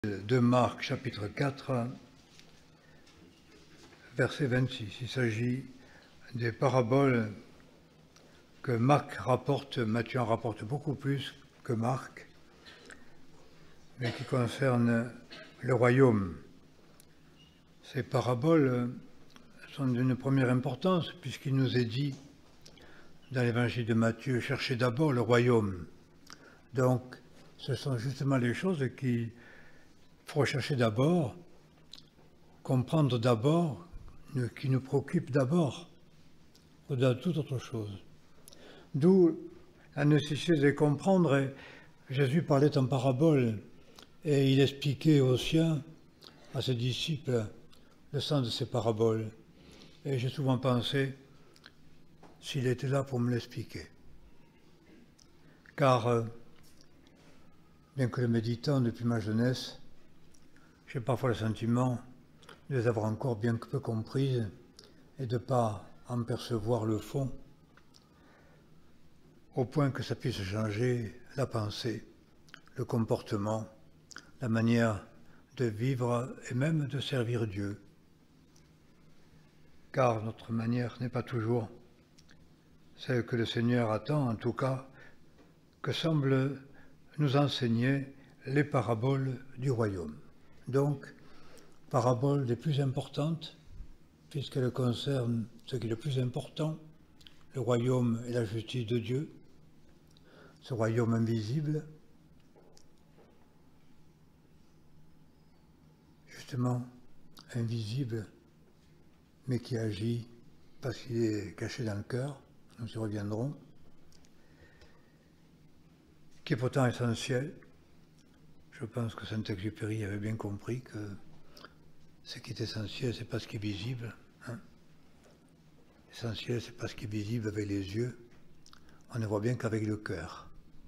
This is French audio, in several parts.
De Marc, chapitre 4, verset 26. Il s'agit des paraboles que Marc rapporte, Matthieu en rapporte beaucoup plus que Marc, mais qui concernent le royaume. Ces paraboles sont d'une première importance, puisqu'il nous est dit dans l'évangile de Matthieu, cherchez d'abord le royaume. Donc, ce sont justement les choses qu'il faut rechercher d'abord, comprendre d'abord, qui nous préoccupent d'abord, au-delà de toute autre chose. D'où la nécessité de comprendre. Et Jésus parlait en parabole et il expliquait aux siens, à ses disciples, le sens de ces paraboles. Et j'ai souvent pensé s'il était là pour me l'expliquer. Car, bien que le méditant depuis ma jeunesse, j'ai parfois le sentiment de les avoir encore bien que peu comprises et de ne pas en percevoir le fond, au point que ça puisse changer la pensée, le comportement, la manière de vivre et même de servir Dieu. Car notre manière n'est pas toujours celle que le Seigneur attend, en tout cas, que semblent nous enseigner les paraboles du royaume. Donc, paraboles les plus importantes, puisqu'elles concernent ce qui est le plus important, le royaume et la justice de Dieu, ce royaume invisible, justement invisible, mais qui agit parce qu'il est caché dans le cœur, nous y reviendrons, qui est pourtant essentiel. Je pense que Saint-Exupéry avait bien compris que ce qui est essentiel, c'est pas ce qui est visible. L'essentiel, c'est pas ce qui est visible avec les yeux. On ne voit bien qu'avec le cœur.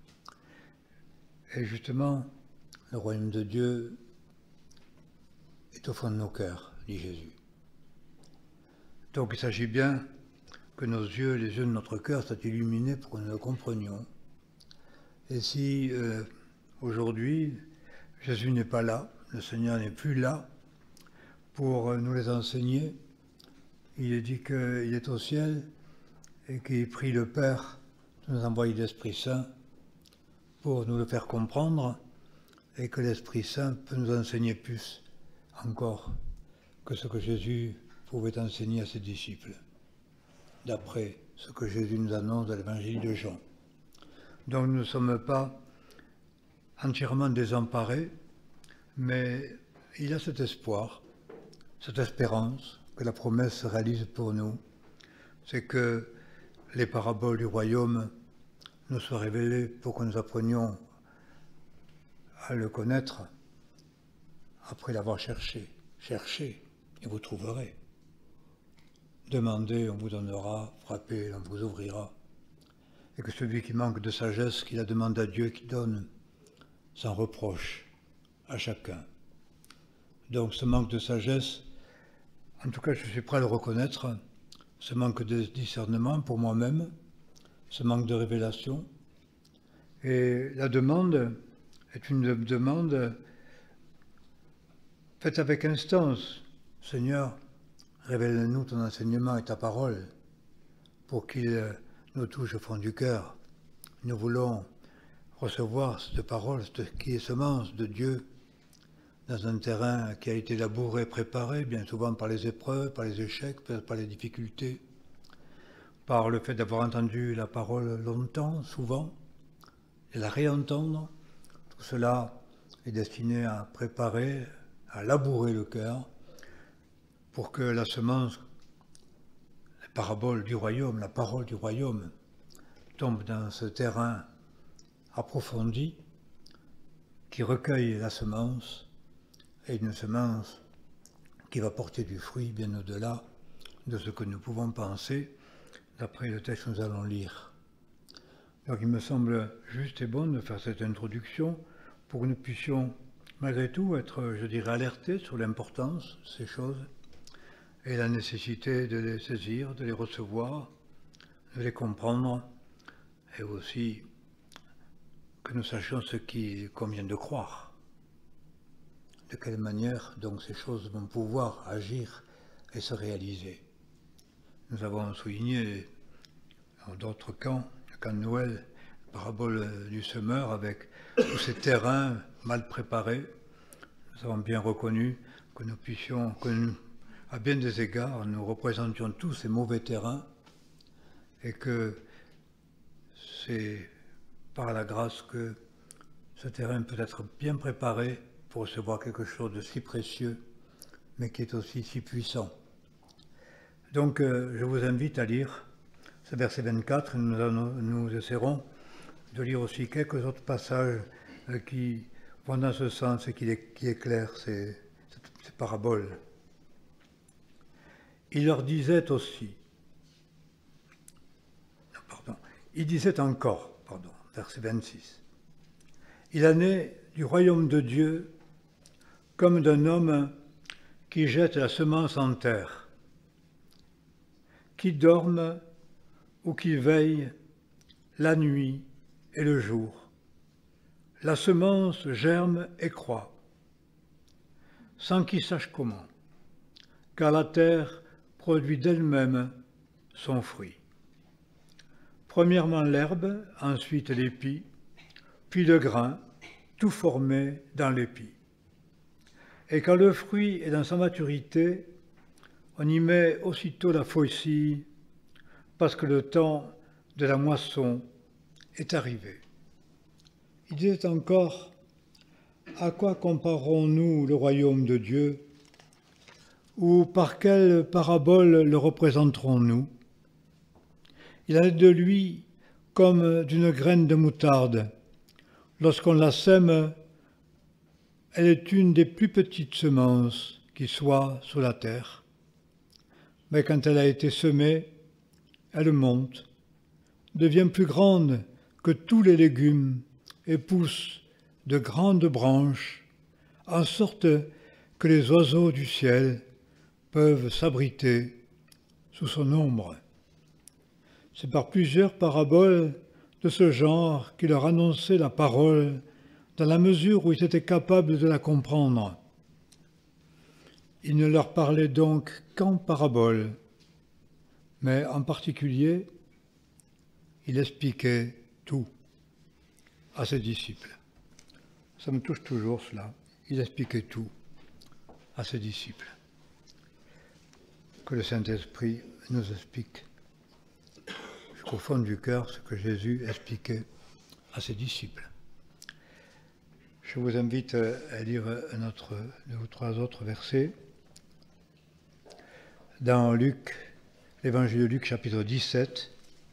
Et justement, le royaume de Dieu est au fond de nos cœurs, dit Jésus. Donc il s'agit bien que nos yeux, les yeux de notre cœur, soient illuminés pour que nous le comprenions. Et si aujourd'hui, Jésus n'est pas là, le Seigneur n'est plus là pour nous les enseigner, il est dit qu'il est au ciel et qu'il prie le Père de nous envoyer l'Esprit Saint pour nous le faire comprendre et que l'Esprit Saint peut nous enseigner plus encore que ce que Jésus pouvait enseigner à ses disciples, d'après ce que Jésus nous annonce dans l'évangile de Jean. Donc nous ne sommes pas entièrement désemparés, mais il y a cet espoir, cette espérance que la promesse se réalise pour nous, c'est que les paraboles du royaume nous soient révélées pour que nous apprenions à le connaître après l'avoir cherché. Cherchez et vous trouverez. Demandez, on vous donnera, frappez, on vous ouvrira. Et que celui qui manque de sagesse, qu'il la demande à Dieu qui donne sans reproche à chacun. Donc ce manque de sagesse, en tout cas je suis prêt à le reconnaître, ce manque de discernement pour moi-même, ce manque de révélation. Et la demande est une demande faite avec instance. Seigneur, révèle-nous ton enseignement et ta parole pour qu'il nous touche au fond du cœur. Nous voulons recevoir cette parole, ce qui est semence de Dieu, dans un terrain qui a été labouré, préparé, bien souvent par les épreuves, par les échecs, peut-être par les difficultés, par le fait d'avoir entendu la parole longtemps, souvent, et la réentendre. Tout cela est destiné à préparer, à labourer le cœur, pour que la semence, les paraboles du royaume, la parole du royaume, tombe dans ce terrain approfondi, qui recueille la semence, et une semence qui va porter du fruit bien au-delà de ce que nous pouvons penser, d'après le texte que nous allons lire. Donc il me semble juste et bon de faire cette introduction pour que nous puissions malgré tout être, je dirais, alertés sur l'importance de ces choses et la nécessité de les saisir, de les recevoir, de les comprendre, et aussi que nous sachions ce qu'il convient de croire. de quelle manière donc ces choses vont pouvoir agir et se réaliser. Nous avons souligné dans d'autres camps, le camp de Noël, la parabole du semeur avec tous ces terrains mal préparés. Nous avons bien reconnu que nous puissions, à bien des égards, nous représentions tous ces mauvais terrains et que c'est par la grâce que ce terrain peut être bien préparé pour recevoir quelque chose de si précieux, mais qui est aussi si puissant. Donc je vous invite à lire ce verset 24, nous essaierons de lire aussi quelques autres passages qui vont dans ce sens et qui éclairent ces paraboles. Il leur disait aussi, il disait encore, verset 26, il en est du royaume de Dieu comme d'un homme qui jette la semence en terre, qui dorme ou qui veille la nuit et le jour. La semence germe et croît, sans qu'il sache comment, car la terre produit d'elle-même son fruit. Premièrement l'herbe, ensuite l'épi, puis le grain, tout formé dans l'épi. Et quand le fruit est dans sa maturité, on y met aussitôt la faucille, parce que le temps de la moisson est arrivé. Il disait encore, à quoi comparons-nous le royaume de Dieu, ou par quelle parabole le représenterons-nous? Il en est de lui comme d'une graine de moutarde. Lorsqu'on la sème, elle est une des plus petites semences qui soient sur la terre. Mais quand elle a été semée, elle monte, devient plus grande que tous les légumes et pousse de grandes branches, en sorte que les oiseaux du ciel peuvent s'abriter sous son ombre. C'est par plusieurs paraboles de ce genre qu'il leur annonçait la parole dans la mesure où ils étaient capables de la comprendre. Il ne leur parlait donc qu'en paraboles, mais en particulier, il expliquait tout à ses disciples. Ça me touche toujours cela. Il expliquait tout à ses disciples. Que le Saint-Esprit nous explique jusqu'au fond du cœur ce que Jésus expliquait à ses disciples. Je vous invite à lire deux ou trois autres versets. Dans Luc, l'évangile de Luc, chapitre 17,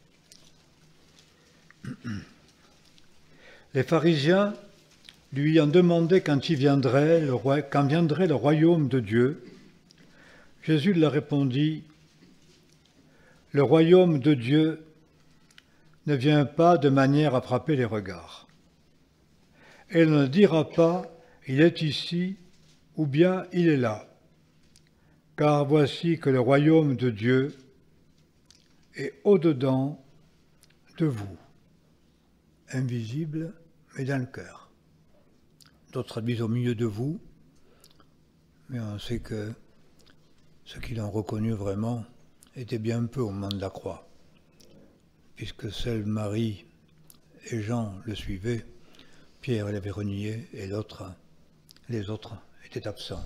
les pharisiens lui ont demandé quand viendrait le royaume de Dieu. Jésus leur répondit, « Le royaume de Dieu ne vient pas de manière à frapper les regards. Et on ne dira pas, il est ici, ou bien il est là. Car voici que le royaume de Dieu est au-dedans de vous, invisible, mais dans le cœur. » D'autres traduisent au milieu de vous, mais on sait que ceux qui l'ont reconnu vraiment étaient bien peu au moment de la croix, puisque seuls Marie et Jean le suivaient, Pierre l'avait renié et les autres étaient absents.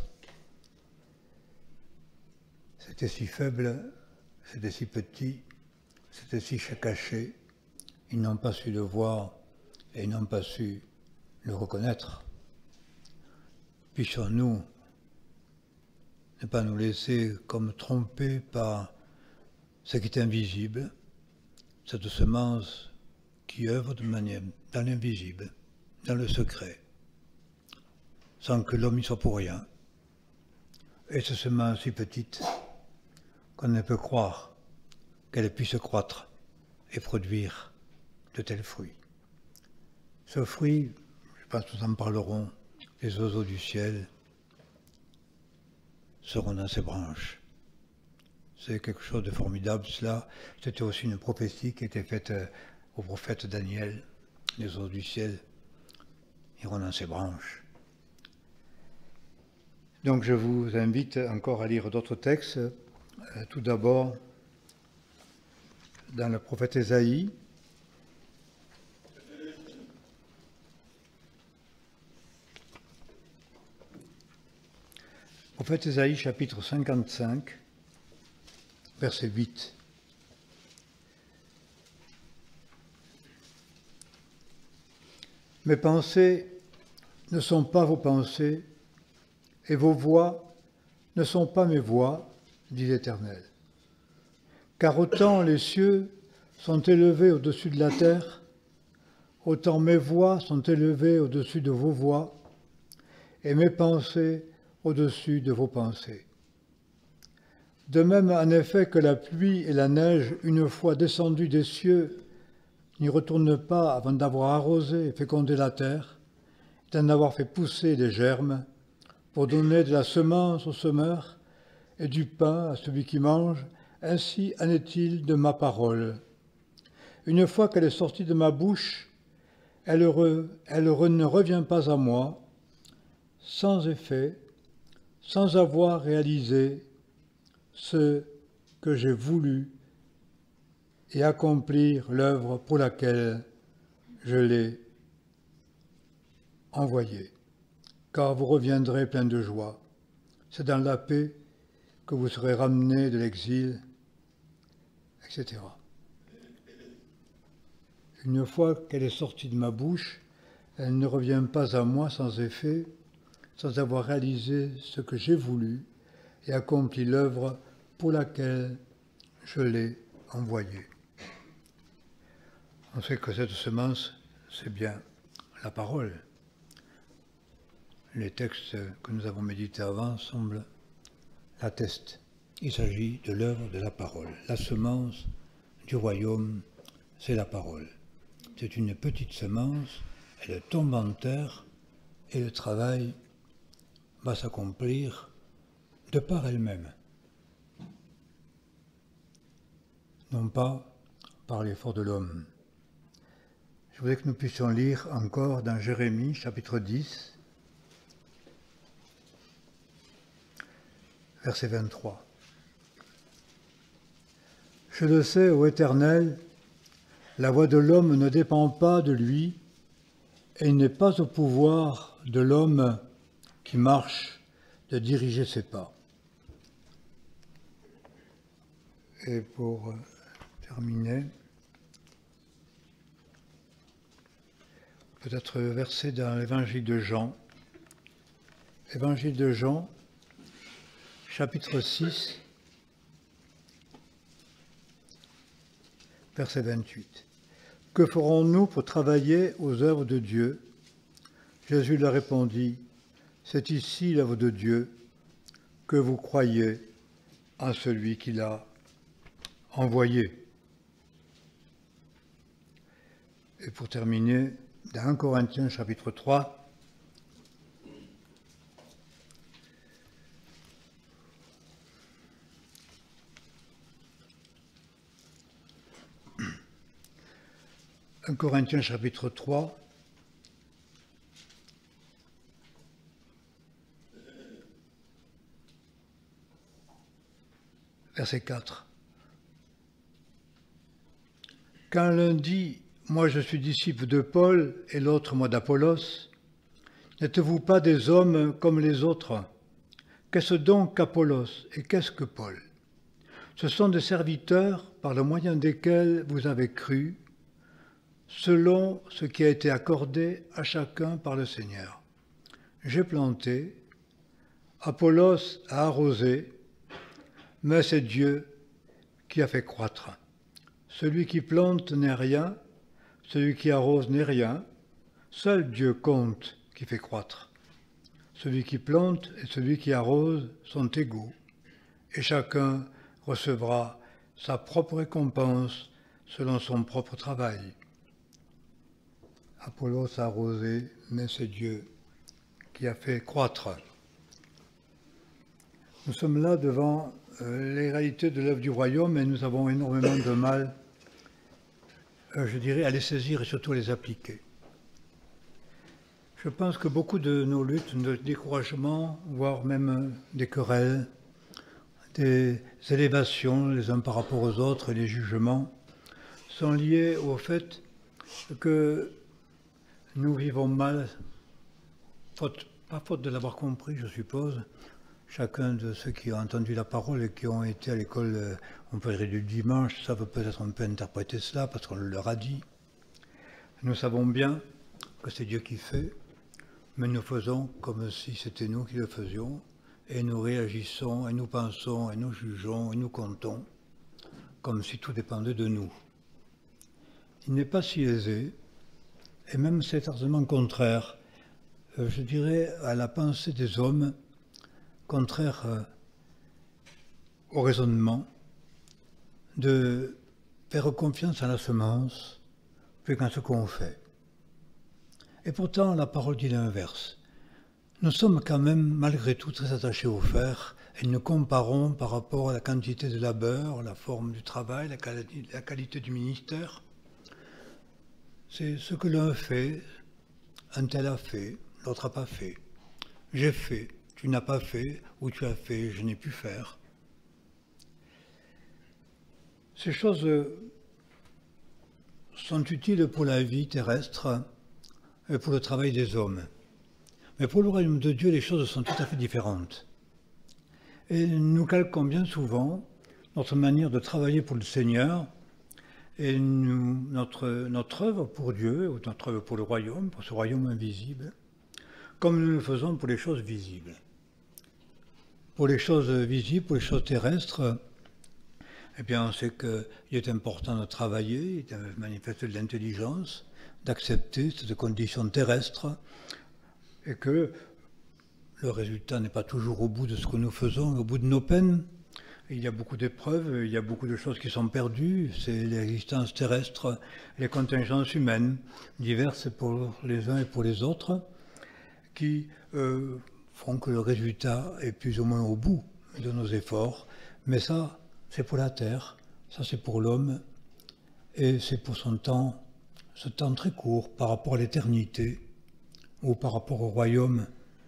C'était si faible, c'était si petit, c'était si caché, ils n'ont pas su le voir et ils n'ont pas su le reconnaître. Puissions-nous ne pas nous laisser comme tromper par ce qui est invisible, cette semence qui œuvre de manière dans l'invisible, dans le secret, sans que l'homme y soit pour rien. Et cette semence si petite qu'on ne peut croire qu'elle puisse croître et produire de tels fruits. Ce fruit, je pense que nous en parlerons, les oiseaux du ciel seront dans ses branches. C'est quelque chose de formidable, cela. C'était aussi une prophétie qui était faite au prophète Daniel. Les oiseaux du ciel iront dans ses branches. Donc je vous invite encore à lire d'autres textes. Tout d'abord, dans le prophète Ésaïe, prophète Ésaïe, chapitre 55, verset 8. Mes pensées ne sont pas vos pensées, et vos voix ne sont pas mes voix, dit l'Éternel. Car autant les cieux sont élevés au-dessus de la terre, autant mes voix sont élevées au-dessus de vos voix, et mes pensées au-dessus de vos pensées. De même, en effet, que la pluie et la neige, une fois descendues des cieux, n'y retournent pas avant d'avoir arrosé et fécondé la terre, et d'en avoir fait pousser les germes, pour donner de la semence au semeur et du pain à celui qui mange, ainsi en est-il de ma parole. Une fois qu'elle est sortie de ma bouche, elle ne revient pas à moi, sans effet, sans avoir réalisé ce que j'ai voulu et accomplir l'œuvre pour laquelle je l'ai envoyée. Car vous reviendrez plein de joie. C'est dans la paix que vous serez ramenés de l'exil, etc. Une fois qu'elle est sortie de ma bouche, elle ne revient pas à moi sans effet, sans avoir réalisé ce que j'ai voulu et accompli l'œuvre pour laquelle je l'ai envoyée. On sait que cette semence, c'est bien la parole. Les textes que nous avons médités avant semblent l'attestent. Il s'agit de l'œuvre de la parole. La semence du royaume, c'est la parole. C'est une petite semence, elle tombe en terre et le travail va s'accomplir de par elle-même. Non pas par l'effort de l'homme. Je voudrais que nous puissions lire encore dans Jérémie, chapitre 10, verset 23. Je le sais, ô Éternel, la voix de l'homme ne dépend pas de lui, et il n'est pas au pouvoir de l'homme qui marche de diriger ses pas. Et pour terminer, peut-être verset dans l'évangile de Jean. Évangile de Jean, chapitre 6, verset 28. Que ferons-nous pour travailler aux œuvres de Dieu? Jésus leur répondit, c'est ici l'œuvre de Dieu, que vous croyez en celui qui l'a envoyé. Et pour terminer, dans 1 Corinthiens chapitre 3, Corinthiens chapitre 3, verset 4. Quand l'un dit « Moi je suis disciple de Paul » et l'autre « Moi d'Apollos », n'êtes-vous pas des hommes comme les autres? Qu'est-ce donc qu'Apollos et qu'est-ce que Paul? Ce sont des serviteurs par le moyen desquels vous avez cru, selon ce qui a été accordé à chacun par le Seigneur. J'ai planté, Apollos a arrosé, mais c'est Dieu qui a fait croître. Celui qui plante n'est rien, celui qui arrose n'est rien, seul Dieu compte qui fait croître. Celui qui plante et celui qui arrose sont égaux, et chacun recevra sa propre récompense selon son propre travail. Apollos a arrosé, mais c'est Dieu qui a fait croître. Nous sommes là devant les réalités de l'œuvre du royaume et nous avons énormément de mal, je dirais, à les saisir et surtout à les appliquer. Je pense que beaucoup de nos luttes, de découragements, voire même des querelles, des élévations les uns par rapport aux autres et les jugements, sont liés au fait que nous vivons mal, pas faute de l'avoir compris, je suppose. Chacun de ceux qui ont entendu la parole et qui ont été à l'école, on peut dire du dimanche, savent peut-être un peu interpréter cela parce qu'on leur a dit. Nous savons bien que c'est Dieu qui fait, mais nous faisons comme si c'était nous qui le faisions, et nous réagissons, et nous pensons, et nous jugeons, et nous comptons, comme si tout dépendait de nous. Il n'est pas si aisé, et même c'est largement contraire, je dirais, à la pensée des hommes, contraire au raisonnement, de faire confiance à la semence, plus qu'à ce qu'on fait. Et pourtant, la parole dit l'inverse. Nous sommes quand même, malgré tout, très attachés au faire, et nous comparons par rapport à la quantité de labeur, la forme du travail, la qualité du ministère. C'est ce que l'un fait, un tel a fait, l'autre n'a pas fait. J'ai fait, tu n'as pas fait, ou tu as fait, je n'ai pu faire. Ces choses sont utiles pour la vie terrestre et pour le travail des hommes. Mais pour le royaume de Dieu, les choses sont tout à fait différentes. Et nous calquons bien souvent notre manière de travailler pour le Seigneur et notre œuvre pour Dieu, ou notre œuvre pour le royaume, pour ce royaume invisible, comme nous le faisons pour les choses visibles. Pour les choses visibles, pour les choses terrestres, eh bien, on sait qu'il est important de travailler, de manifester de l'intelligence, d'accepter cette condition terrestre, et que le résultat n'est pas toujours au bout de ce que nous faisons, au bout de nos peines. Il y a beaucoup d'épreuves, il y a beaucoup de choses qui sont perdues, c'est l'existence terrestre, les contingences humaines, diverses pour les uns et pour les autres, qui font que le résultat est plus ou moins au bout de nos efforts. Mais ça, c'est pour la terre, ça c'est pour l'homme, et c'est pour son temps, ce temps très court par rapport à l'éternité, ou par rapport au royaume,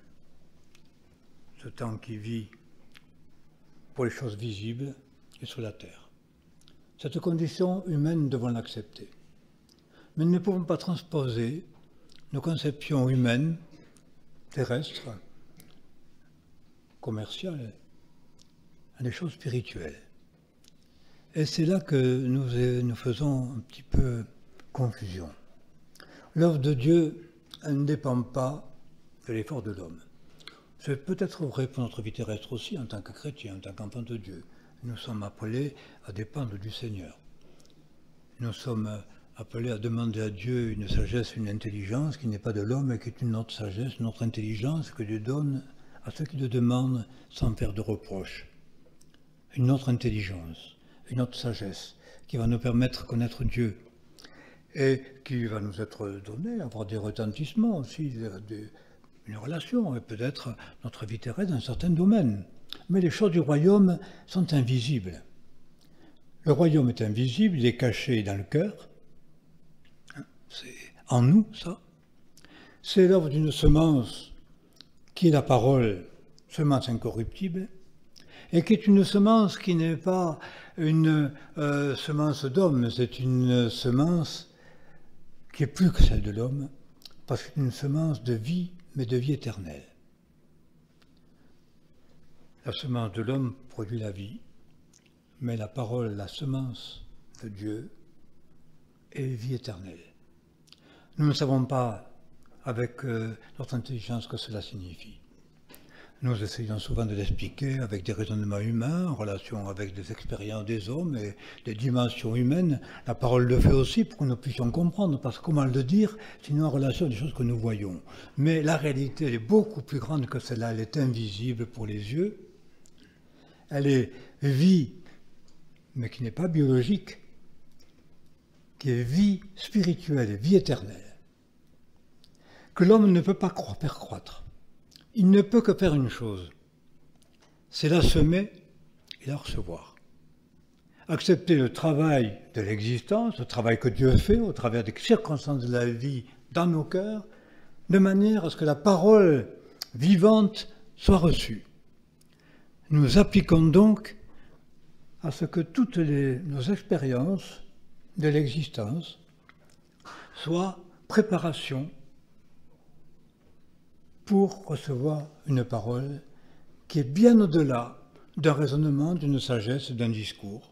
ce temps qui vit pour les choses visibles et sur la terre. Cette condition humaine, nous devons l'accepter. Mais nous ne pouvons pas transposer nos conceptions humaines, terrestres, commerciales, à des choses spirituelles. Et c'est là que nous faisons un petit peu confusion. L'œuvre de Dieu, elle ne dépend pas de l'effort de l'homme. C'est peut-être vrai pour notre vie terrestre aussi, en tant que chrétien, en tant qu'enfant de Dieu. Nous sommes appelés à dépendre du Seigneur. Nous sommes appelés à demander à Dieu une sagesse, une intelligence qui n'est pas de l'homme, mais qui est une autre sagesse, une autre intelligence que Dieu donne à ceux qui le demandent sans faire de reproches. Une autre intelligence, une autre sagesse qui va nous permettre de connaître Dieu et qui va nous être donnée, avoir des retentissements aussi, une relation et peut-être notre vie terrestre dans certains domaines. Mais les choses du royaume sont invisibles. Le royaume est invisible, il est caché dans le cœur. C'est en nous, ça. C'est l'œuvre d'une semence qui est la parole, semence incorruptible, et qui est une semence qui n'est pas une semence d'homme, c'est une semence qui est plus que celle de l'homme, parce que c'est une semence de vie, mais de vie éternelle. La semence de l'homme produit la vie, mais la parole, la semence de Dieu, est vie éternelle. Nous ne savons pas avec notre intelligence ce que cela signifie. Nous essayons souvent de l'expliquer avec des raisonnements humains, en relation avec des expériences des hommes et des dimensions humaines. La parole le fait aussi pour que nous puissions comprendre, parce que comment le dire, sinon en relation à des choses que nous voyons. Mais la réalité, elle est beaucoup plus grande que cela, elle est invisible pour les yeux. Elle est vie, mais qui n'est pas biologique, qui est vie spirituelle, vie éternelle, que l'homme ne peut pas faire croître. Il ne peut que faire une chose, c'est la semer et la recevoir. Accepter le travail de l'existence, le travail que Dieu fait au travers des circonstances de la vie dans nos cœurs, de manière à ce que la parole vivante soit reçue. Nous appliquons donc à ce que toutes nos expériences de l'existence soient préparation pour recevoir une parole qui est bien au-delà d'un raisonnement, d'une sagesse, d'un discours.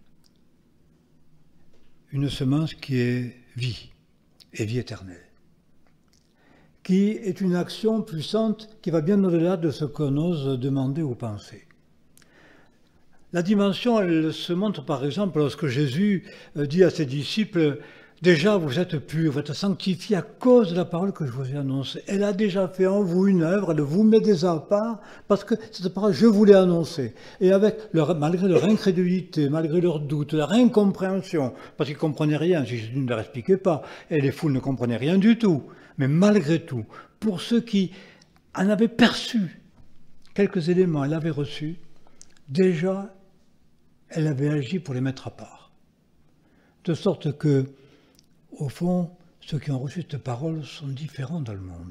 Une semence qui est vie et vie éternelle, qui est une action puissante qui va bien au-delà de ce qu'on ose demander ou penser. La dimension, elle se montre par exemple lorsque Jésus dit à ses disciples « Déjà vous êtes purs, vous êtes sanctifiés à cause de la parole que je vous ai annoncée. Elle a déjà fait en vous une œuvre, elle vous met déjà à part parce que cette parole, je vous l'ai annoncée. » Et malgré leur incrédulité, malgré leurs doutes, leur incompréhension, parce qu'ils ne comprenaient rien si Jésus ne leur expliquait pas, et les foules ne comprenaient rien du tout, mais malgré tout, pour ceux qui en avaient perçu quelques éléments, elle avait reçu, déjà, elle avait agi pour les mettre à part. De sorte que, au fond, ceux qui ont reçu cette parole sont différents dans le monde.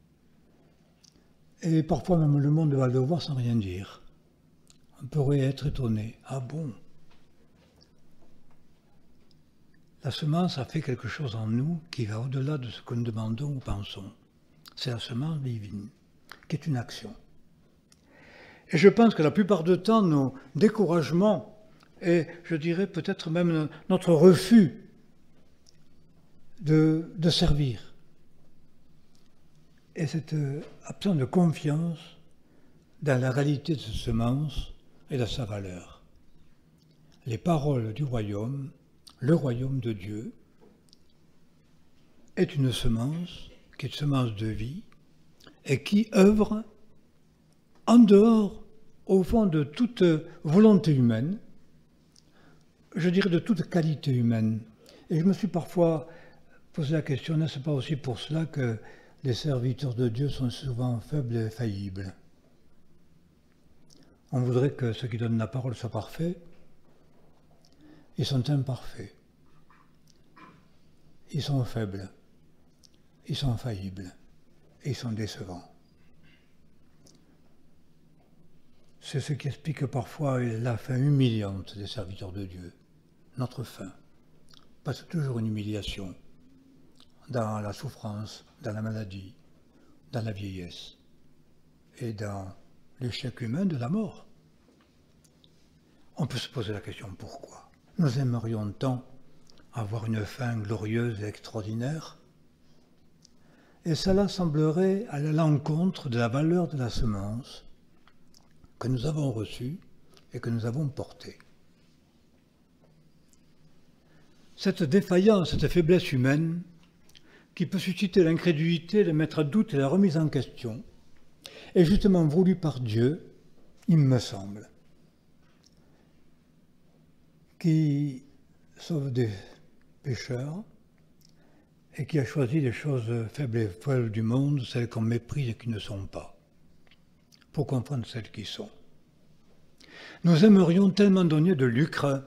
Et parfois même le monde va le voir sans rien dire. On pourrait être étonné. Ah bon? La semence a fait quelque chose en nous qui va au-delà de ce que nous demandons ou pensons. C'est la semence divine, qui est une action. Et je pense que la plupart du temps, nos découragements et je dirais peut-être même notre refus de servir. Et cette absence de confiance dans la réalité de cette semence et de sa valeur. Les paroles du royaume, le royaume de Dieu, est une semence qui est une semence de vie et qui œuvre en dehors, au fond, de toute volonté humaine, je dirais de toute qualité humaine. Et je me suis parfois posé la question, n'est-ce pas aussi pour cela que les serviteurs de Dieu sont souvent faibles et faillibles? On voudrait que ceux qui donnent la parole soient parfaits. Ils sont imparfaits. Ils sont faibles. Ils sont faillibles. Et ils sont décevants. C'est ce qui explique parfois la fin humiliante des serviteurs de Dieu. Notre fin passe toujours une humiliation dans la souffrance, dans la maladie, dans la vieillesse et dans l'échec humain de la mort. On peut se poser la question pourquoi? Nous aimerions tant avoir une fin glorieuse et extraordinaire, et cela semblerait aller à l'encontre de la valeur de la semence que nous avons reçue et que nous avons portée. Cette défaillance, cette faiblesse humaine, qui peut susciter l'incrédulité, le mettre à doute et la remise en question, est justement voulue par Dieu, il me semble, qui sauve des pécheurs et qui a choisi les choses faibles et folles du monde, celles qu'on méprise et qui ne sont pas, pour comprendre celles qui sont. Nous aimerions tellement donner de lucre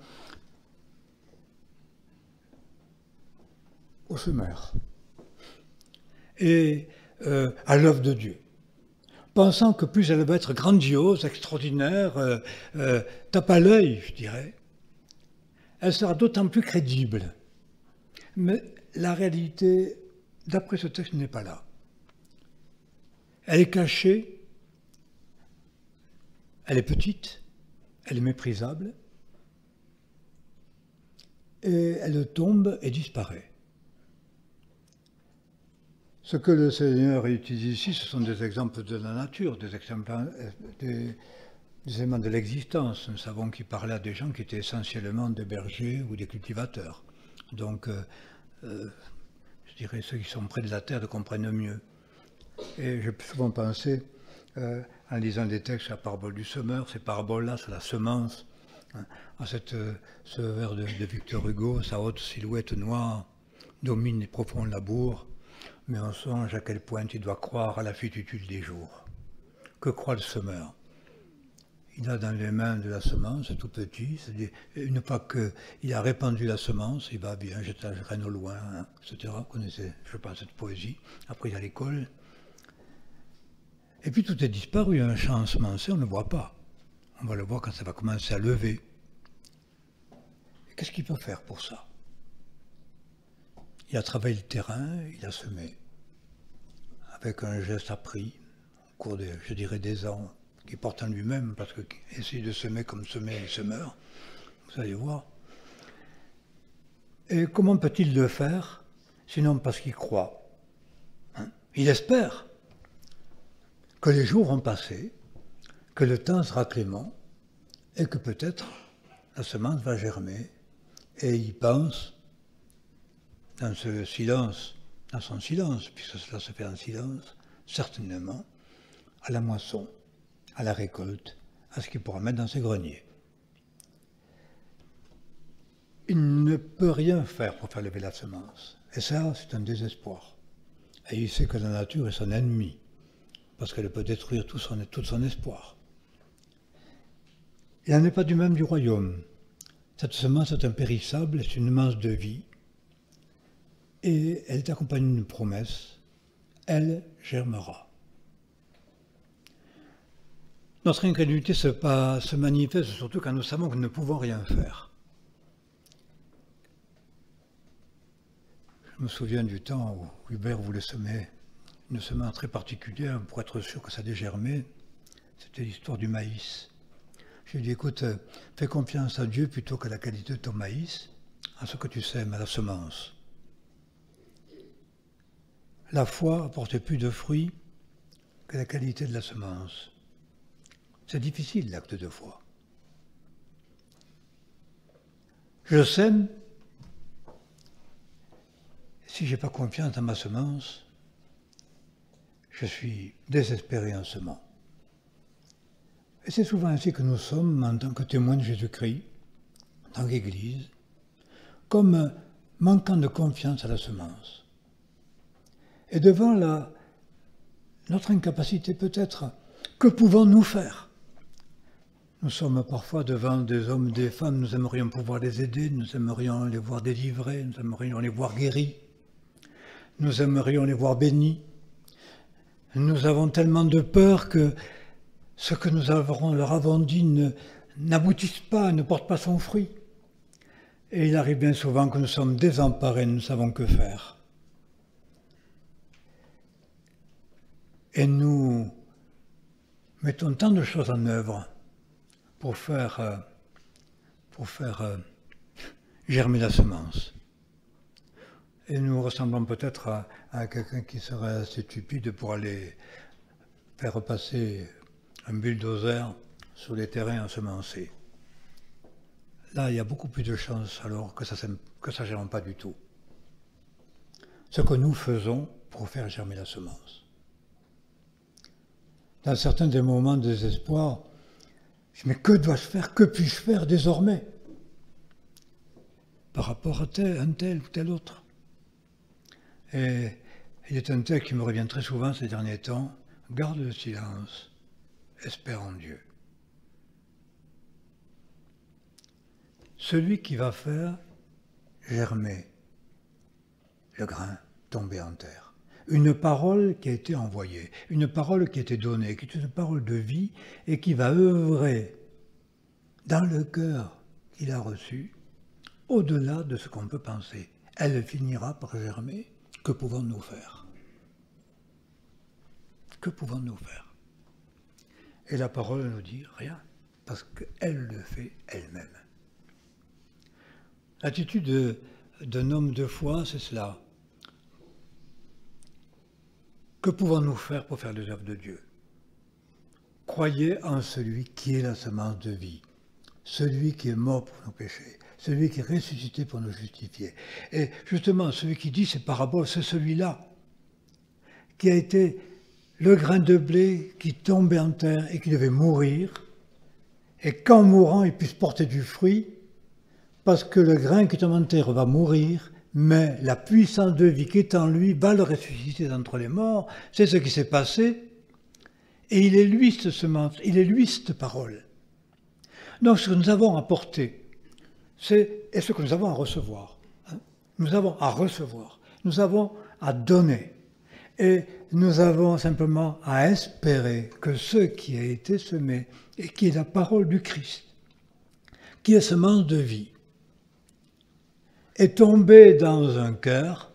au semeur et à l'œuvre de Dieu, pensant que plus elle va être grandiose, extraordinaire, tape à l'œil, je dirais, elle sera d'autant plus crédible. Mais la réalité, d'après ce texte, n'est pas là. Elle est cachée, elle est petite, elle est méprisable, et elle tombe et disparaît. Ce que le Seigneur utilise ici, ce sont des exemples de la nature, des éléments de l'existence. Nous savons qu'il parlait à des gens qui étaient essentiellement des bergers ou des cultivateurs. Donc, je dirais ceux qui sont près de la terre le comprennent mieux. Et j'ai souvent pensé, en lisant des textes, la parabole du semeur, ces paraboles-là sur la semence, hein, à ce vers de Victor Hugo, sa haute silhouette noire domine les profonds labours, mais on songe à quel point il doit croire à la finitude des jours. Que croit le semeur? il a dans les mains de la semence, tout petit. Une fois qu'il a répandu la semence, il va bien jeter la graine au loin, hein, etc. Vous connaissez, je pense, cette poésie. Après, il y a l'école. Et puis tout est disparu, un champ ensemencé, on ne le voit pas. On va le voir quand ça va commencer à lever. Qu'est-ce qu'il peut faire pour ça? Il a travaillé le terrain, il a semé. Avec un geste appris, au cours de, je dirais, des ans, qu'il porte en lui-même, parce qu'essayer de semer comme semer les semeurs, vous allez voir. Et comment peut-il le faire? Sinon parce qu'il croit. Hein? Il espère que les jours vont passer, que le temps sera clément, et que peut-être la semence va germer. Et il pense, dans ce silence, dans son silence, puisque cela se fait en silence, certainement, à la moisson, à la récolte, à ce qu'il pourra mettre dans ses greniers. Il ne peut rien faire pour faire lever la semence. Et ça, c'est un désespoir. Et il sait que la nature est son ennemi, parce qu'elle peut détruire tout son espoir. Il n'en est pas du même du royaume. Cette semence est impérissable, c'est une masse de vie, et elle est accompagnée d'une promesse, elle germera. Notre incrédulité se manifeste surtout quand nous savons que nous ne pouvons rien faire. Je me souviens du temps où Hubert voulait semer une semence très particulière pour être sûr que ça dégermait. C'était l'histoire du maïs. Je lui ai dit, écoute, fais confiance à Dieu plutôt qu'à la qualité de ton maïs, à ce que tu sèmes, à la semence. La foi apporte plus de fruits que la qualité de la semence. C'est difficile, l'acte de foi. Je sème. Si je n'ai pas confiance dans ma semence, je suis désespéré en semant. Et c'est souvent ainsi que nous sommes en tant que témoins de Jésus-Christ, en tant qu'Église, comme manquant de confiance à la semence. Et devant notre incapacité peut-être, que pouvons-nous faire? Nous sommes parfois devant des hommes, des femmes, nous aimerions pouvoir les aider, nous aimerions les voir délivrés, nous aimerions les voir guéris, nous aimerions les voir bénis. Nous avons tellement de peur que ce que nous leur avons dit n'aboutisse pas, ne porte pas son fruit. Et il arrive bien souvent que nous sommes désemparés, nous ne savons que faire. Et nous mettons tant de choses en œuvre pour faire germer la semence. Et nous ressemblons peut-être à quelqu'un qui serait assez stupide pour aller faire passer un bulldozer sur les terrains ensemencés. Là, il y a beaucoup plus de chances alors que ça ne germe pas du tout. Ce que nous faisons pour faire germer la semence. Dans certains des moments de désespoir, je dis, mais que dois-je faire, que puis-je faire désormais par rapport à un tel ou tel autre? Et il est un texte qui me revient très souvent ces derniers temps, garde le silence, espère en Dieu. Celui qui va faire germer le grain tombé en terre. Une parole qui a été envoyée, une parole qui a été donnée, qui est une parole de vie et qui va œuvrer dans le cœur qu'il a reçu, au-delà de ce qu'on peut penser. Elle finira par germer. Que pouvons-nous faire? Que pouvons-nous faire? Et la parole nous dit rien, parce qu'elle le fait elle-même. L'attitude d'un homme de foi, c'est cela. Que pouvons-nous faire pour faire les œuvres de Dieu? Croyez en celui qui est la semence de vie, celui qui est mort pour nos péchés, celui qui est ressuscité pour nous justifier. Et justement, celui qui dit ces paraboles, c'est celui-là, qui a été le grain de blé qui tombait en terre et qui devait mourir, et qu'en mourant, il puisse porter du fruit, parce que le grain qui tombe en terre va mourir, mais la puissance de vie qui est en lui va le ressusciter d'entre les morts. C'est ce qui s'est passé. Et il est lui cette semence, il est lui cette parole. Donc ce que nous avons à porter, et ce que nous avons à recevoir. Hein. Nous avons à recevoir, nous avons à donner. Et nous avons simplement à espérer que ce qui a été semé, et qui est la parole du Christ, qui est semence de vie, est tombé dans un cœur,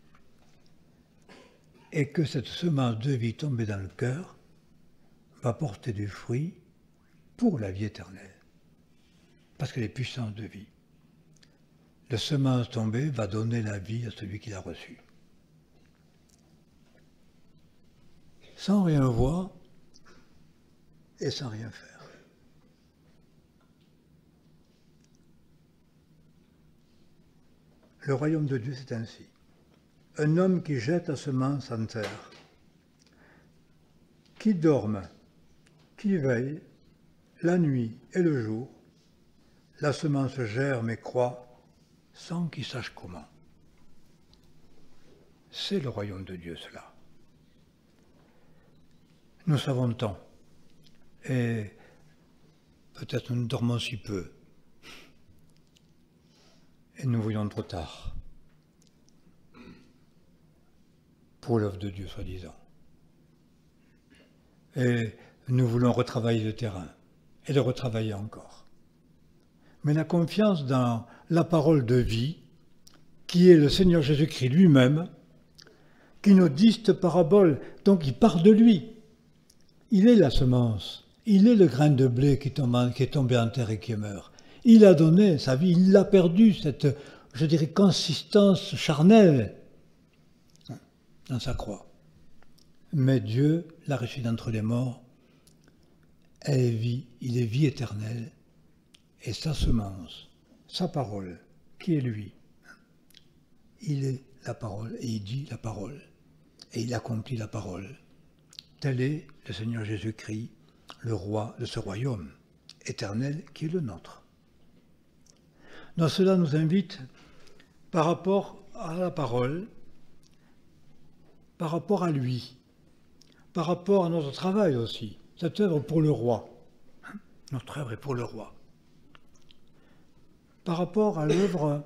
et que cette semence de vie tombée dans le cœur va porter du fruit pour la vie éternelle. Parce qu'elle est puissance de vie. La semence tombée va donner la vie à celui qui l'a reçue. Sans rien voir et sans rien faire. Le royaume de Dieu, c'est ainsi. Un homme qui jette la semence en terre, qui dorme, qui veille, la nuit et le jour, la semence germe et croît sans qu'il sache comment. C'est le royaume de Dieu, cela. Nous savons tant, et peut-être nous dormons si peu, et nous voyons trop tard, pour l'œuvre de Dieu, soi-disant. Et nous voulons retravailler le terrain, et le retravailler encore. Mais la confiance dans la parole de vie, qui est le Seigneur Jésus-Christ lui-même, qui nous dit cette parabole, donc il part de lui. Il est la semence, il est le grain de blé qui est tombé en terre et qui meurt. Il a donné sa vie, il a perdu cette, je dirais, consistance charnelle dans sa croix. Mais Dieu l'a ressuscité d'entre les morts, elle est vie, il est vie éternelle, et sa semence, sa parole, qui est lui, il est la parole, et il dit la parole, et il accomplit la parole. Tel est le Seigneur Jésus-Christ, le roi de ce royaume éternel qui est le nôtre. Donc cela nous invite, par rapport à la parole, par rapport à lui, par rapport à notre travail aussi, cette œuvre pour le roi. Notre œuvre est pour le roi. Par rapport à l'œuvre,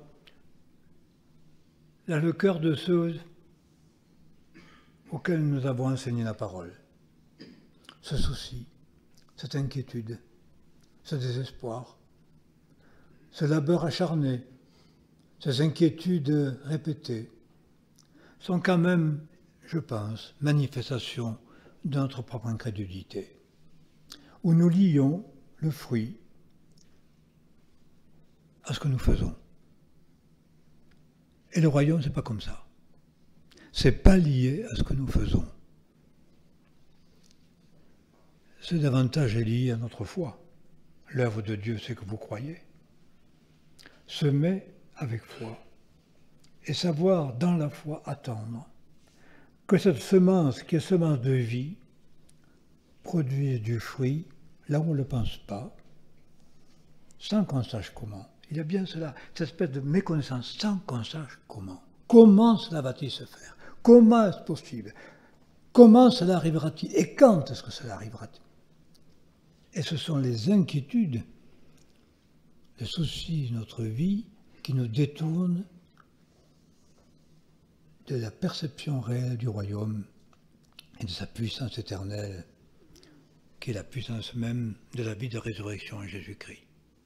dans le cœur de ceux auxquels nous avons enseigné la parole. Ce souci, cette inquiétude, ce désespoir, ce labeur acharné, ces inquiétudes répétées, sont quand même, je pense, manifestations de notre propre incrédulité, où nous lions le fruit à ce que nous faisons. Et le royaume, c'est pas comme ça. C'est pas lié à ce que nous faisons. C'est davantage lié à notre foi. L'œuvre de Dieu, c'est que vous croyez. Semer avec foi et savoir dans la foi attendre que cette semence qui est semence de vie produise du fruit là où on ne le pense pas, sans qu'on sache comment. Il y a bien cela, cette espèce de méconnaissance, sans qu'on sache comment. Comment cela va-t-il se faire? Comment est-ce possible? Comment cela arrivera-t-il? Et quand est-ce que cela arrivera-t-il? Et ce sont les inquiétudes, les soucis de notre vie qui nous détournent de la perception réelle du royaume et de sa puissance éternelle, qui est la puissance même de la vie de résurrection en Jésus-Christ.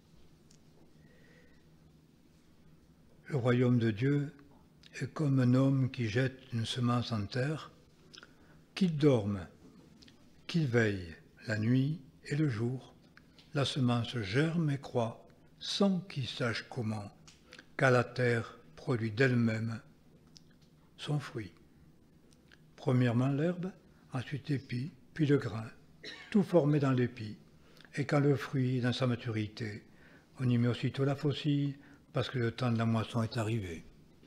Le royaume de Dieu est comme un homme qui jette une semence en terre, qu'il dorme, qu'il veille la nuit et le jour, la semence germe et croît sans qu'il sache comment, car la terre produit d'elle-même son fruit. Premièrement l'herbe, ensuite l'épi, puis le grain, tout formé dans l'épi. Et quand le fruit est dans sa maturité, on y met aussitôt la faucille, parce que le temps de la moisson est arrivé.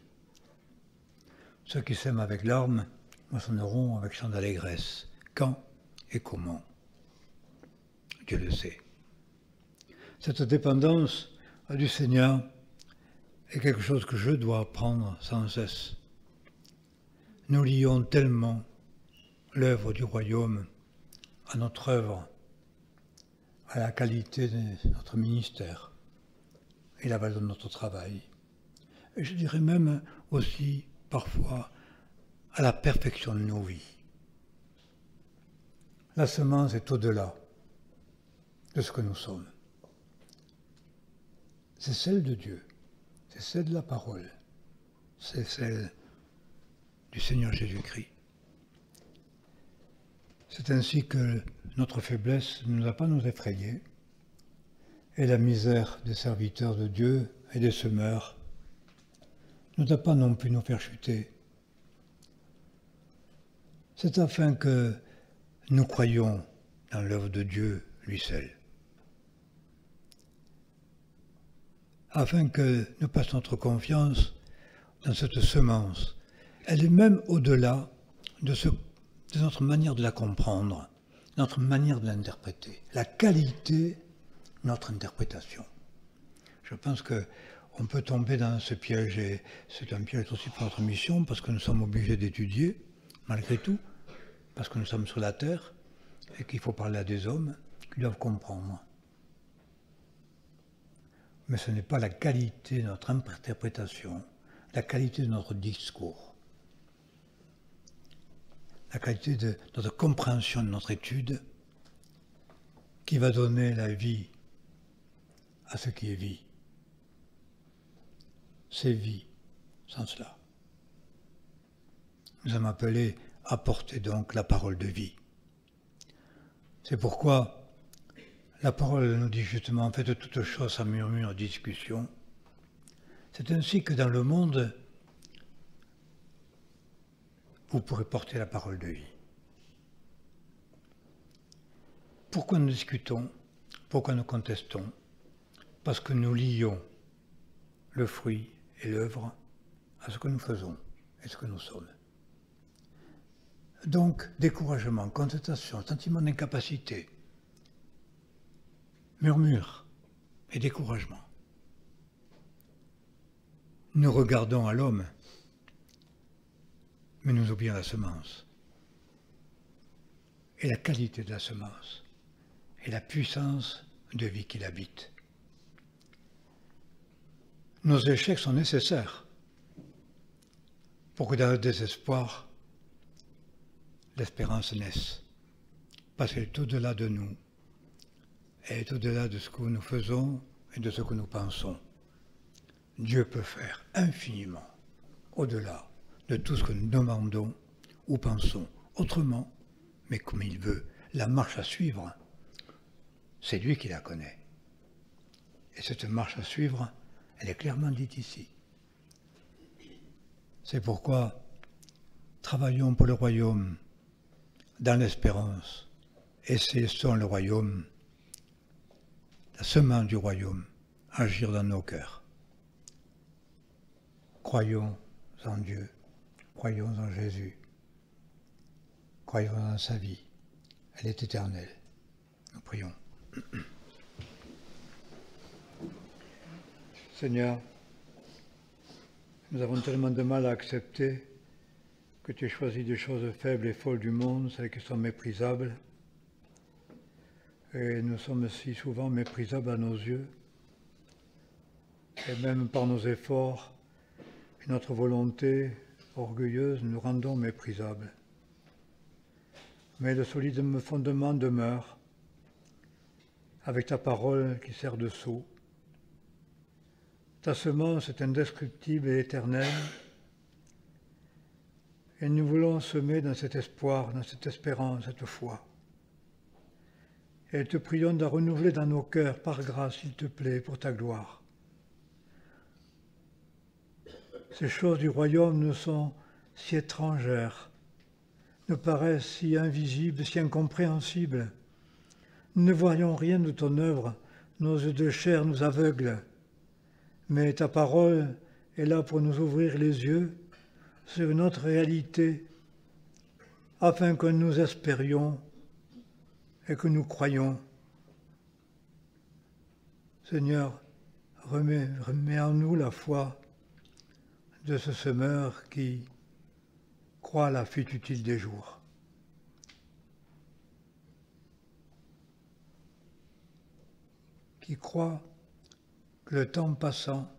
Ceux qui sèment avec larmes moissonneront avec chant d'allégresse. Quand et comment? Dieu le sait. Cette dépendance du Seigneur est quelque chose que je dois apprendre sans cesse. Nous lions tellement l'œuvre du royaume à notre œuvre, à la qualité de notre ministère et la valeur de notre travail. Et je dirais même aussi, parfois, à la perfection de nos vies. La semence est au-delà de ce que nous sommes. C'est celle de Dieu, c'est celle de la parole, c'est celle du Seigneur Jésus-Christ. C'est ainsi que notre faiblesse ne doit pas nous effrayer et la misère des serviteurs de Dieu et des semeurs ne doit pas non plus nous faire chuter. C'est afin que nous croyions dans l'œuvre de Dieu lui seul. Afin que nous passions notre confiance dans cette semence. Elle est même au-delà de notre manière de la comprendre, notre manière de l'interpréter, la qualité de notre interprétation. Je pense qu'on peut tomber dans ce piège, et c'est un piège aussi pour notre mission, parce que nous sommes obligés d'étudier, malgré tout, parce que nous sommes sur la terre, et qu'il faut parler à des hommes qui doivent comprendre. Mais ce n'est pas la qualité de notre interprétation, la qualité de notre discours, la qualité de notre compréhension de notre étude qui va donner la vie à ce qui est vie. C'est vie sans cela. Nous sommes appelés à porter donc la parole de vie. C'est pourquoi la parole nous dit justement, faites toutes choses sans murmure, discussion. C'est ainsi que dans le monde, vous pourrez porter la parole de vie. Pourquoi nous discutons? Pourquoi nous contestons? Parce que nous lions le fruit et l'œuvre à ce que nous faisons et ce que nous sommes. Donc, découragement, contestation, sentiment d'incapacité, murmure et découragement. Nous regardons à l'homme, mais nous oublions la semence. Et la qualité de la semence, et la puissance de vie qui l'habite. Nos échecs sont nécessaires pour que dans le désespoir, l'espérance naisse. Parce qu'elle est au-delà de nous, elle est au-delà de ce que nous faisons et de ce que nous pensons. Dieu peut faire infiniment au-delà de tout ce que nous demandons ou pensons autrement, mais comme il veut. La marche à suivre, c'est lui qui la connaît. Et cette marche à suivre, elle est clairement dite ici. C'est pourquoi travaillons pour le royaume dans l'espérance et cessons le royaume, la semence du royaume, agir dans nos cœurs. Croyons en Dieu, croyons en Jésus, croyons en sa vie. Elle est éternelle. Nous prions. Seigneur, nous avons tellement de mal à accepter que tu aies choisi des choses faibles et folles du monde, celles qui sont méprisables. Et nous sommes si souvent méprisables à nos yeux. Et même par nos efforts et notre volonté orgueilleuse, nous rendons méprisables. Mais le solide fondement demeure, avec ta parole qui sert de sceau. Ta semence est indescriptible et éternelle, et nous voulons semer dans cet espoir, dans cette espérance, cette foi. Et te prions de la renouveler dans nos cœurs, par grâce, s'il te plaît, pour ta gloire. Ces choses du royaume nous sont si étrangères, nous paraissent si invisibles, si incompréhensibles. Nous ne voyons rien de ton œuvre, nos yeux de chair nous aveuglent. Mais ta parole est là pour nous ouvrir les yeux sur une autre réalité, afin que nous espérions et que nous croyions. Seigneur, remets en nous la foi de ce semeur qui croit à la fuite utile des jours. qui croient que le temps passant,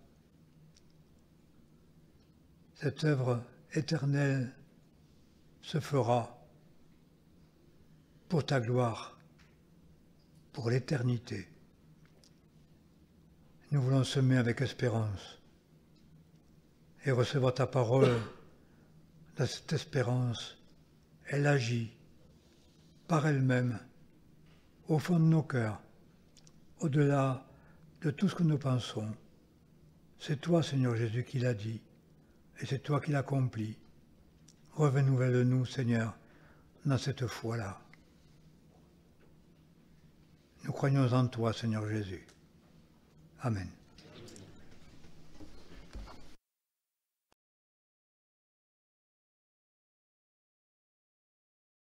cette œuvre éternelle se fera pour ta gloire, pour l'éternité. Nous voulons semer avec espérance et recevoir ta parole. Dans cette espérance, elle agit par elle-même au fond de nos cœurs, au-delà de tout ce que nous pensons. C'est toi, Seigneur Jésus, qui l'as dit, et c'est toi qui l'accomplis. Renouvelle-nous, Seigneur, dans cette foi-là. Nous croyons en toi, Seigneur Jésus. Amen.